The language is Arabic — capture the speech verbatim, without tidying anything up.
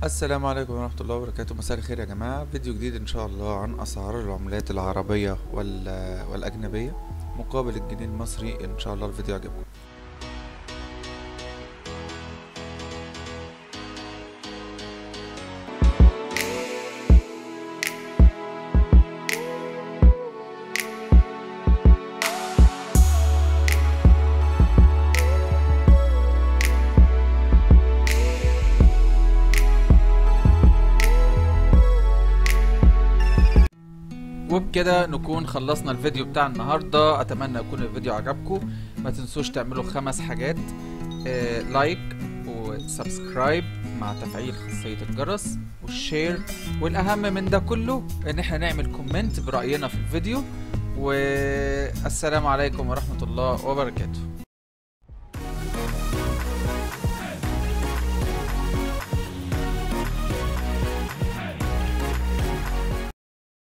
السلام عليكم ورحمة الله وبركاته. مساء الخير يا جماعة. فيديو جديد ان شاء الله عن اسعار العملات العربية وال- والاجنبية مقابل الجنيه المصري. ان شاء الله الفيديو عجبكم. وبكده نكون خلصنا الفيديو بتاع النهاردة. اتمنى يكون الفيديو عجبكم. ما تنسوش تعملوا خمس حاجات: آه، لايك وسبسكرايب مع تفعيل خاصية الجرس والشير، والاهم من ده كله ان احنا نعمل كومنت برأينا في الفيديو. والسلام عليكم ورحمة الله وبركاته.